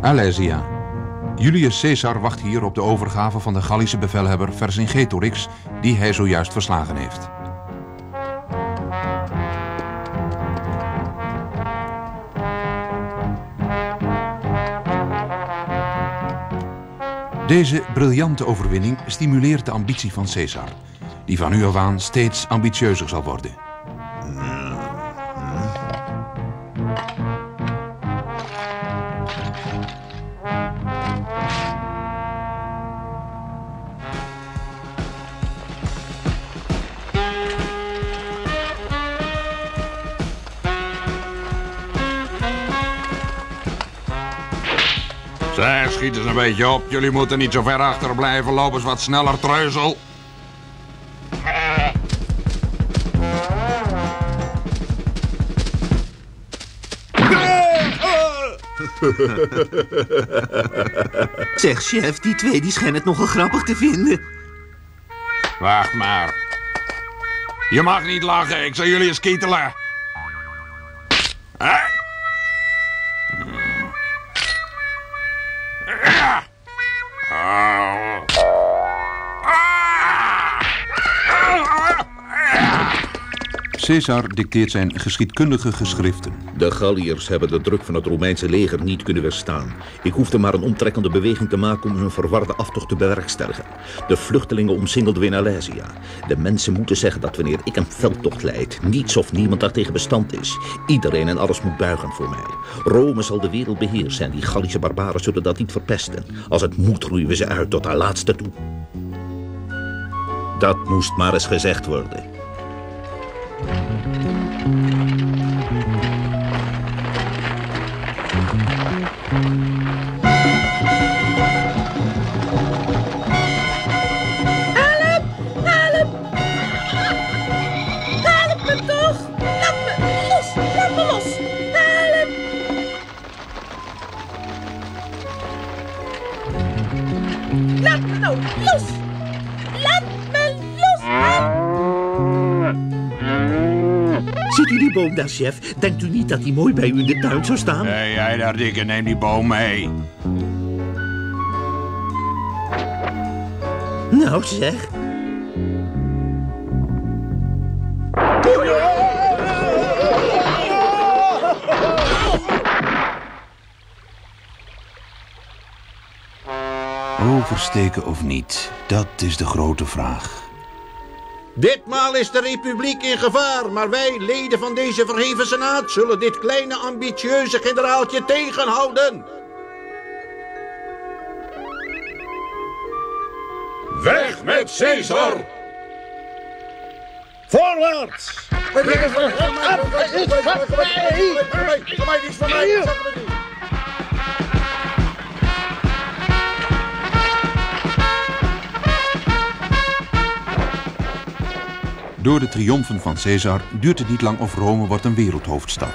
Alesia. Julius Caesar wacht hier op de overgave van de Gallische bevelhebber Vercingetorix, die hij zojuist verslagen heeft. Deze briljante overwinning stimuleert de ambitie van Caesar, die van nu af aan steeds ambitieuzer zal worden. Zeg, schiet eens een beetje op. Jullie moeten niet zo ver achter blijven. Loop eens wat sneller, treuzel. Zeg, chef, die twee die schijnen het nogal grappig te vinden. Wacht maar. Je mag niet lachen. Ik zal jullie eens kietelen. Hè? Caesar dicteert zijn geschiedkundige geschriften. De Galliërs hebben de druk van het Romeinse leger niet kunnen weerstaan. Ik hoefde maar een omtrekkende beweging te maken om hun verwarde aftocht te bewerkstelligen. De vluchtelingen omsingelden we in Alesia. De mensen moeten zeggen dat wanneer ik een veldtocht leid, niets of niemand daartegen bestand is. Iedereen en alles moet buigen voor mij. Rome zal de wereld beheersen en die Gallische barbaren zullen dat niet verpesten. Als het moet roeien we ze uit tot haar laatste toe. Dat moest maar eens gezegd worden. Ziet u die boom daar, chef? Denkt u niet dat die mooi bij u in de tuin zou staan? Hé, jij daar, dikke, neem die boom mee. Nou, zeg. Oversteken of niet, dat is de grote vraag. Ditmaal is de republiek in gevaar, maar wij, leden van deze verheven senaat, zullen dit kleine ambitieuze generaaltje tegenhouden. Weg met Caesar! Voorwaarts! Door de triomfen van Caesar duurt het niet lang of Rome wordt een wereldhoofdstad.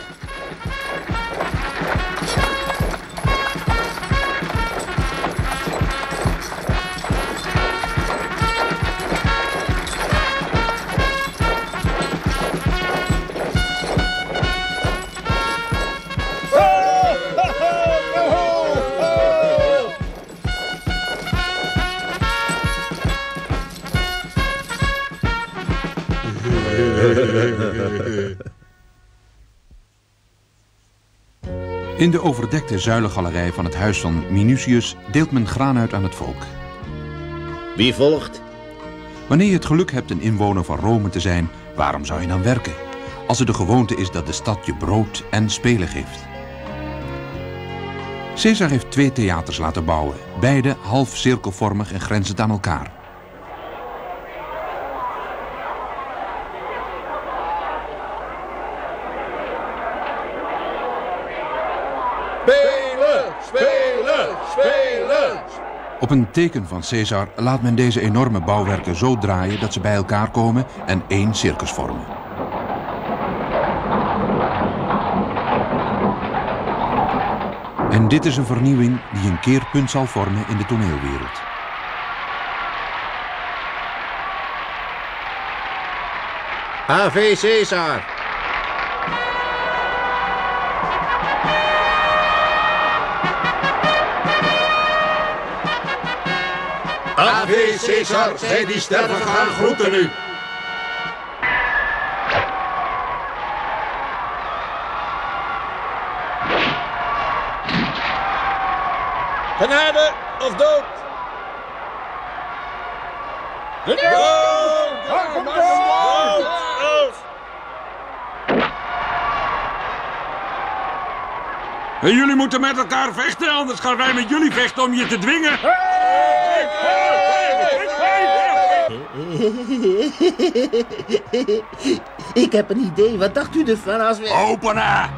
In de overdekte zuilengalerij van het huis van Minucius deelt men graan uit aan het volk. Wie volgt? Wanneer je het geluk hebt een inwoner van Rome te zijn, waarom zou je dan werken? Als het de gewoonte is dat de stad je brood en spelen geeft. Caesar heeft 2 theaters laten bouwen, beide half cirkelvormig en grenzend aan elkaar. Spelen! Op een teken van Caesar laat men deze enorme bouwwerken zo draaien dat ze bij elkaar komen en 1 circus vormen. En dit is een vernieuwing die een keerpunt zal vormen in de toneelwereld. Ave Caesar! Ave Caesar, zij die sterven gaan groeten u. Genade of dood? En jullie moeten met elkaar vechten, anders gaan wij met jullie vechten om je te dwingen. Ik heb een idee. Wat dacht u ervan als we... Openen!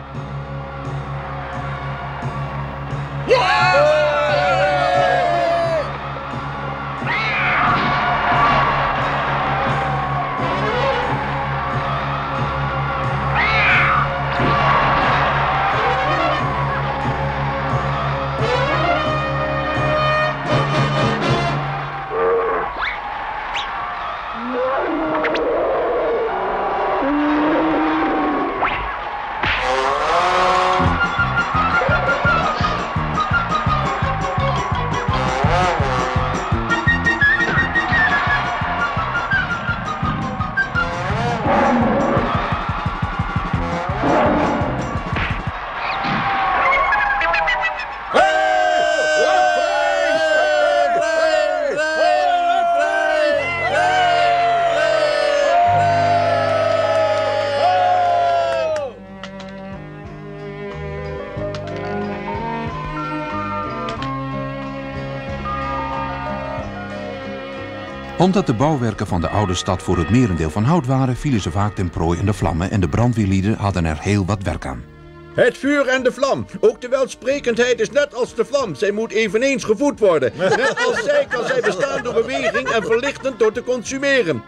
Omdat de bouwwerken van de oude stad voor het merendeel van hout waren, vielen ze vaak ten prooi in de vlammen en de brandweerlieden hadden er heel wat werk aan. Het vuur en de vlam. Ook de welsprekendheid is net als de vlam. Zij moet eveneens gevoed worden. Net als zij kan zij bestaan door beweging en verlichtend door te consumeren.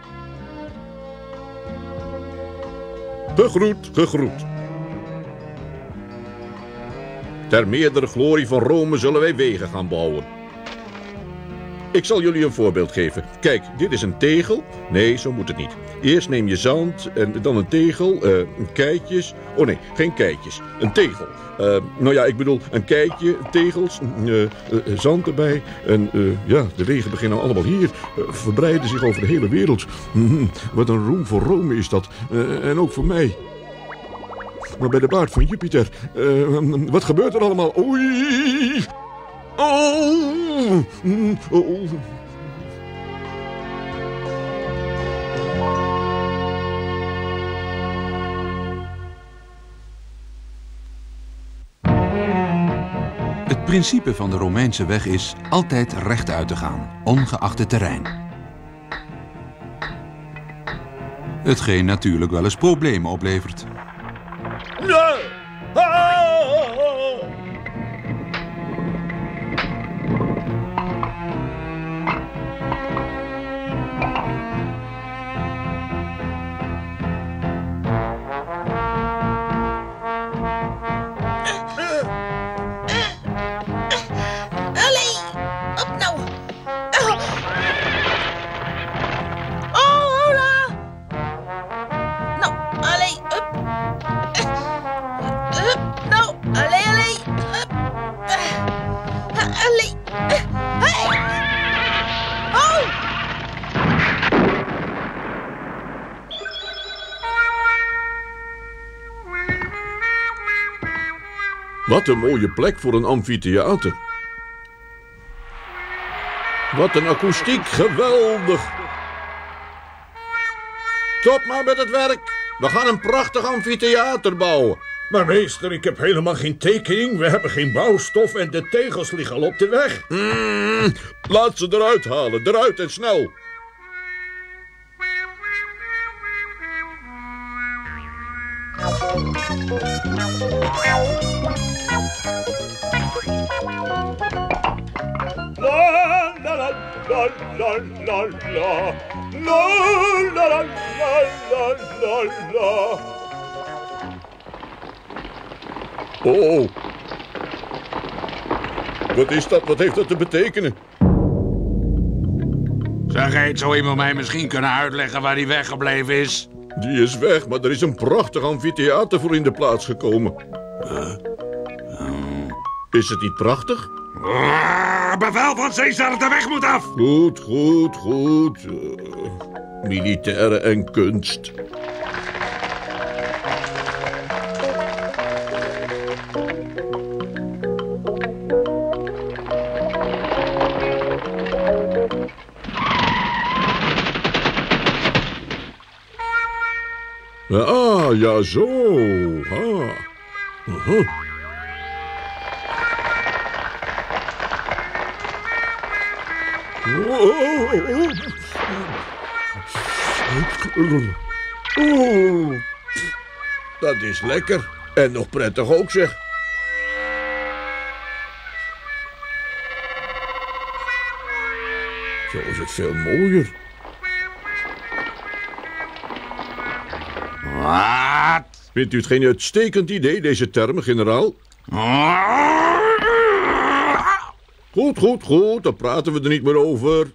Gegroet, gegroet. Ter meerdere glorie van Rome zullen wij wegen gaan bouwen. Ik zal jullie een voorbeeld geven. Kijk, dit is een tegel. Nee, zo moet het niet. Eerst neem je zand en dan een tegel, keitjes. Oh nee, geen keitjes. Een tegel. Nou ja, ik bedoel een keitje, tegels, zand erbij. En ja, de wegen beginnen allemaal hier. Verbreiden zich over de hele wereld. Wat een roem voor Rome is dat. En ook voor mij. Maar bij de baard van Jupiter. Wat gebeurt er allemaal? Oei! Oh! Oh! Het principe van de Romeinse weg is altijd rechtuit te gaan, ongeacht het terrein. Hetgeen natuurlijk wel eens problemen oplevert. Wat een mooie plek voor een amfitheater. Wat een akoestiek, geweldig. Stop maar met het werk. We gaan een prachtig amfitheater bouwen. Maar meester, ik heb helemaal geen tekening. We hebben geen bouwstof en de tegels liggen al op de weg. Laat ze eruit halen. Eruit en snel. Oh. Wat is dat? Wat heeft dat te betekenen? Zeg, heet zo iemand mij misschien kunnen uitleggen waar die weggebleven is? Die is weg, maar er is een prachtig amfitheater voor in de plaats gekomen. Is het niet prachtig? Bevel van Caesar, de weg moet af. Goed, goed, goed. Militairen en kunst. Ah, ja zo. Ah. Dat is lekker. En nog prettig ook, zeg. Zo is het veel mooier. Wat? Vindt u het geen uitstekend idee, deze termen, generaal? Goed, goed, goed. Dan praten we er niet meer over.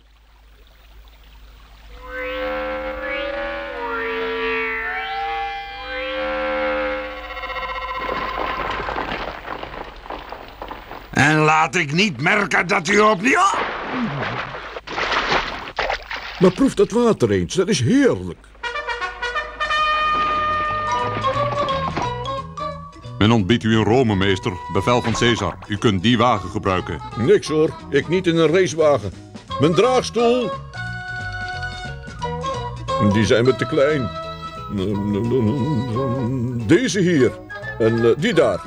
En laat ik niet merken dat u opnieuw... Maar proef dat water eens. Dat is heerlijk. Men ontbiedt u een Rome, meester. Bevel van Caesar. U kunt die wagen gebruiken. Niks hoor. Ik niet in een racewagen. Mijn draagstoel. Die zijn me te klein. Deze hier. En die daar.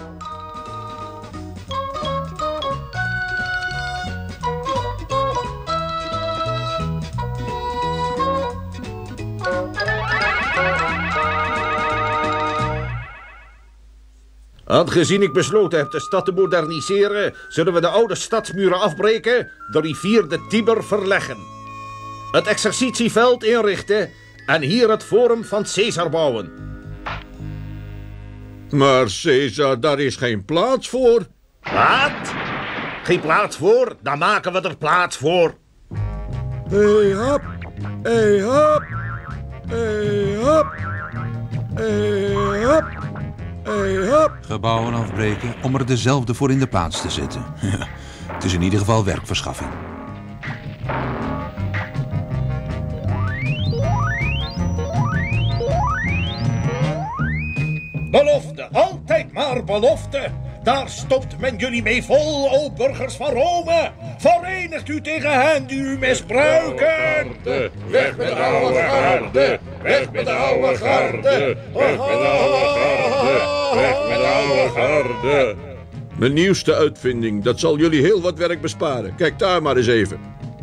Aangezien ik besloten heb de stad te moderniseren, zullen we de oude stadsmuren afbreken, de rivier de Tiber verleggen, het exercitieveld inrichten en hier het forum van Caesar bouwen. Maar Caesar, daar is geen plaats voor. Wat? Geen plaats voor? Dan maken we er plaats voor. Hey hop, hey hop, hey hop, hey hop, hey hop. Gebouwen afbreken om er dezelfde voor in de plaats te zetten. Het is in ieder geval werkverschaffing. Belofte, altijd maar belofte. Daar stopt men jullie mee vol, o burgers van Rome. Verenigt u tegen hen die u misbruiken. Weg met de oude garde, weg met de oude garde, weg met de oude garde, weg met de oude garde. Mijn nieuwste uitvinding, dat zal jullie heel wat werk besparen. Kijk daar maar eens even.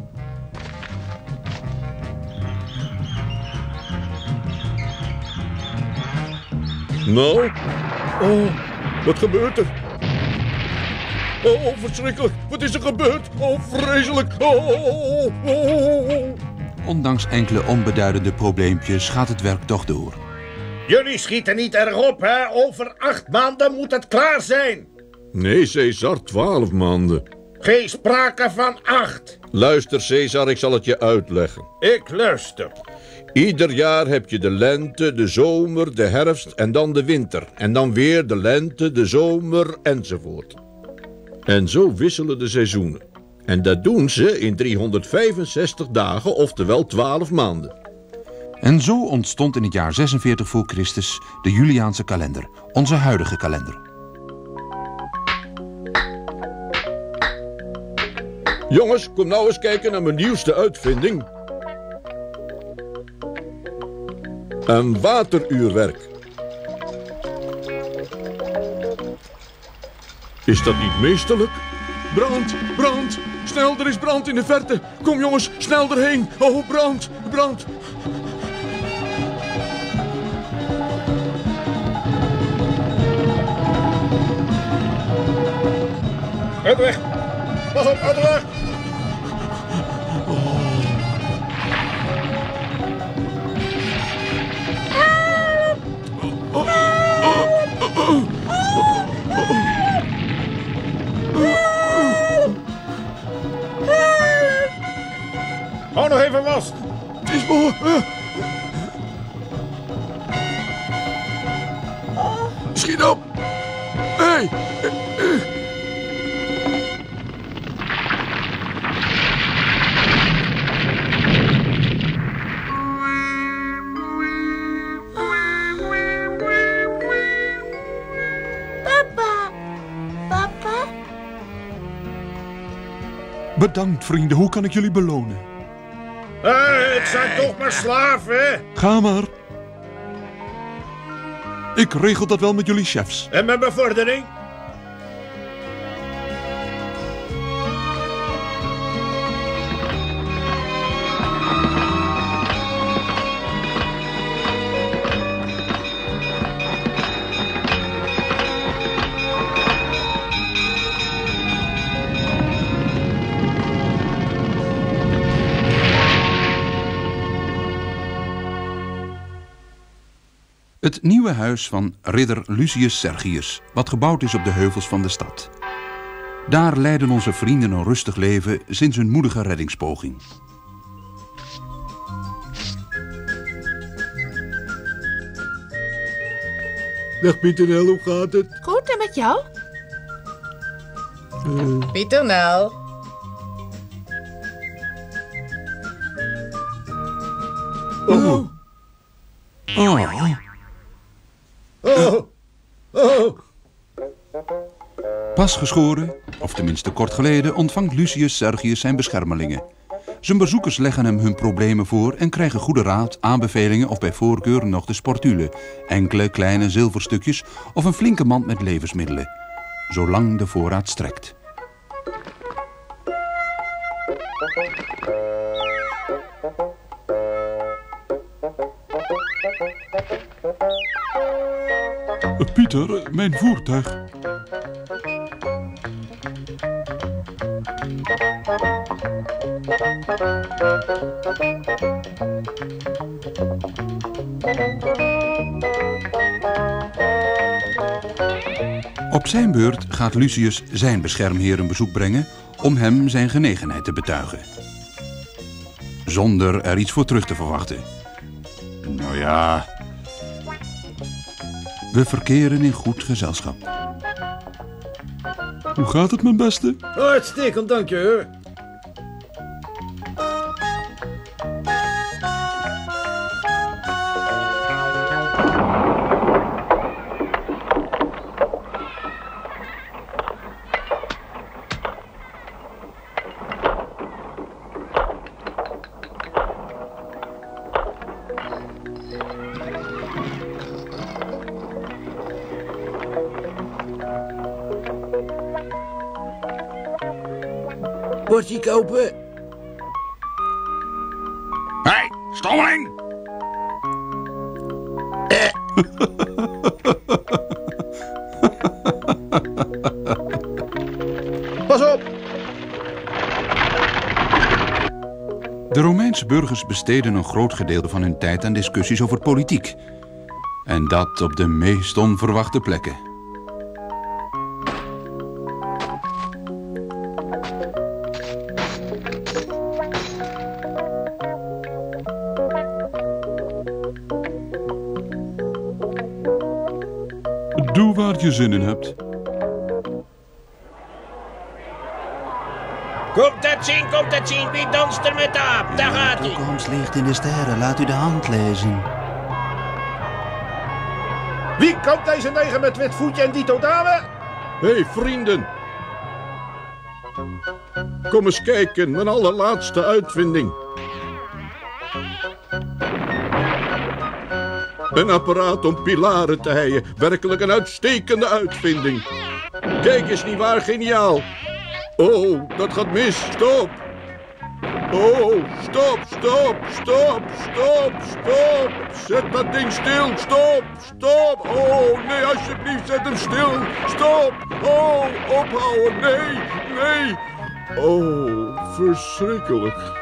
Nou? Oh, wat gebeurt er? Oh, verschrikkelijk. Wat is er gebeurd? Oh, vreselijk. Oh. Ondanks enkele onbeduidende probleempjes gaat het werk toch door. Jullie schieten niet erg op, hè? Over 8 maanden moet het klaar zijn. Nee, Caesar, 12 maanden. Geen sprake van 8. Luister, Caesar, ik zal het je uitleggen. Ik luister. Ieder jaar heb je de lente, de zomer, de herfst en dan de winter. En dan weer de lente, de zomer enzovoort. En zo wisselen de seizoenen. En dat doen ze in 365 dagen, oftewel 12 maanden. En zo ontstond in het jaar 46 voor Christus de Juliaanse kalender, onze huidige kalender. Jongens, kom nou eens kijken naar mijn nieuwste uitvinding. Een wateruurwerk. Is dat niet meesterlijk? Brand, brand, snel, er is brand in de verte. Kom jongens, snel erheen. Oh, brand, brand. Uit de weg. Pas op, uit de weg. Hou nog even vast. Het is mooi. Schiet op. Hey. Bedankt, vrienden. Hoe kan ik jullie belonen? Het zijn toch maar slaven. Ga maar. Ik regel dat wel met jullie chefs. En mijn bevordering? Het nieuwe huis van ridder Lucius Sergius, wat gebouwd is op de heuvels van de stad. Daar leiden onze vrienden een rustig leven sinds hun moedige reddingspoging. Dag Pieternel, hoe gaat het? Goed, en met jou? Pieternel. Oh. Oh. Oh. Pas geschoren, of tenminste kort geleden, ontvangt Lucius Sergius zijn beschermelingen. Zijn bezoekers leggen hem hun problemen voor en krijgen goede raad, aanbevelingen of bij voorkeur nog de sportule, enkele kleine zilverstukjes of een flinke mand met levensmiddelen, zolang de voorraad strekt. Pieter, mijn voertuig. Op zijn beurt gaat Lucius zijn beschermheer een bezoek brengen om hem zijn genegenheid te betuigen. Zonder er iets voor terug te verwachten. Nou ja, we verkeren in goed gezelschap. Hoe gaat het, mijn beste? Uitstekend, dank je, hoor. Portie kopen. Hé, stommeling! Pas op! De Romeinse burgers besteden een groot gedeelte van hun tijd aan discussies over politiek. En dat op de meest onverwachte plekken. Doe waar je zin in hebt. Komt dat zien, wie danst er met de aap? Daar gaat hij. Toekomst ligt in de sterren, laat u de hand lezen. Wie koopt deze neger met wit voetje en dito dame? Hé, vrienden. Kom eens kijken, mijn allerlaatste uitvinding. Een apparaat om pilaren te heien. Werkelijk een uitstekende uitvinding. Kijk eens, nietwaar geniaal. Oh, dat gaat mis. Stop. Oh, stop, stop, stop, stop, stop. Zet dat ding stil. Stop, stop. Oh, nee, alsjeblieft, zet hem stil. Stop. Oh, ophouden. Nee, nee. Oh, verschrikkelijk.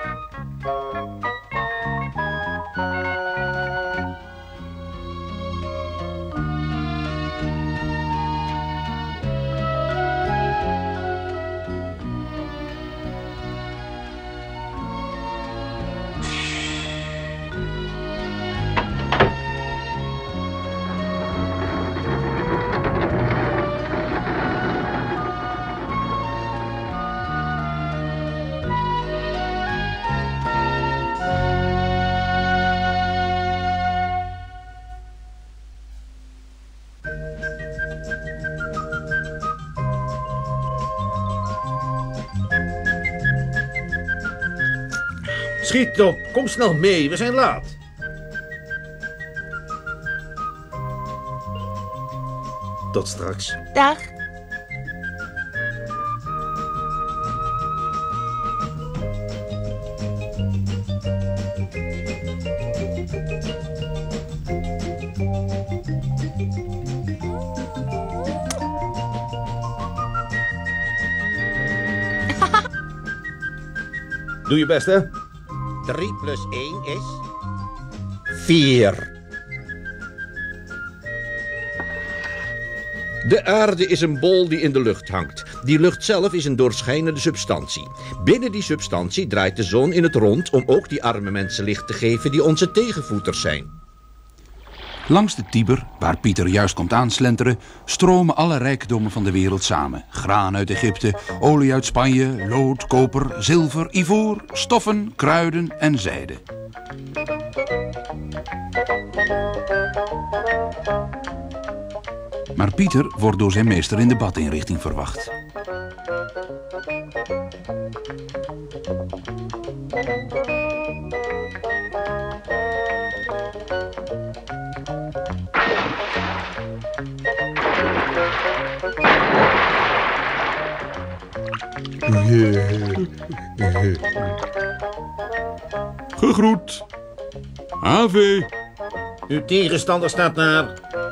Schiet op, kom snel mee, we zijn laat. Tot straks. Dag. Doe je best, hè? 3 plus 1 is... 4. De aarde is een bol die in de lucht hangt. Die lucht zelf is een doorschijnende substantie. Binnen die substantie draait de zon in het rond om ook die arme mensen licht te geven die onze tegenvoeters zijn. Langs de Tiber, waar Pieter juist komt aanslenteren, stromen alle rijkdommen van de wereld samen. Graan uit Egypte, olie uit Spanje, lood, koper, zilver, ivoor, stoffen, kruiden en zijde. Maar Pieter wordt door zijn meester in de badinrichting verwacht. Gegroet. Ave. Uw tegenstander staat naar...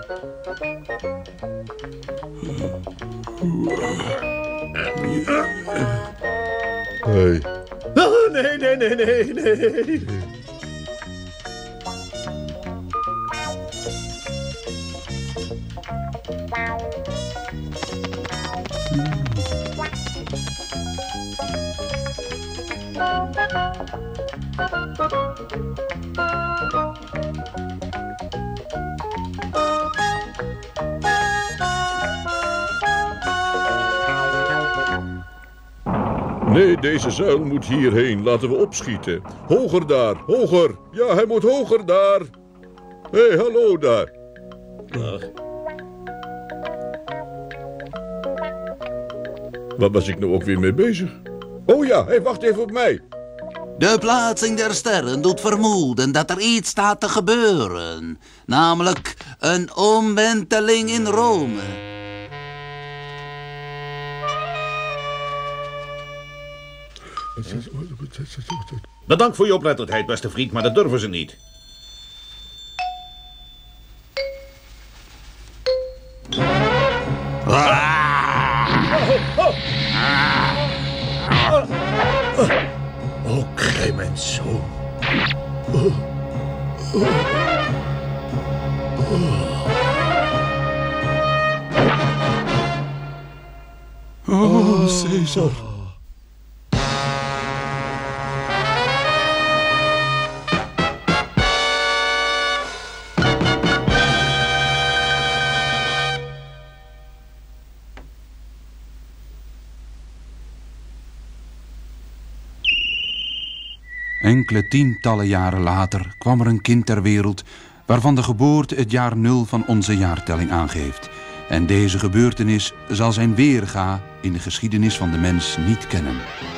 Hey. Oh, nee. Nee, deze zuil moet hierheen. Laten we opschieten. Hoger daar, hoger. Ja, hij moet hoger daar. Hé, hallo daar. Waar was ik nou ook weer mee bezig? Oh ja, hey, wacht even op mij. De plaatsing der sterren doet vermoeden dat er iets staat te gebeuren. Namelijk een omwenteling in Rome. Bedankt voor je oplettendheid, beste vriend, maar dat durven ze niet. Gij mijn zoon. Oh, Caesar. Enkele tientallen jaren later kwam er een kind ter wereld waarvan de geboorte het jaar 0 van onze jaartelling aangeeft. En deze gebeurtenis zal zijn weerga in de geschiedenis van de mens niet kennen.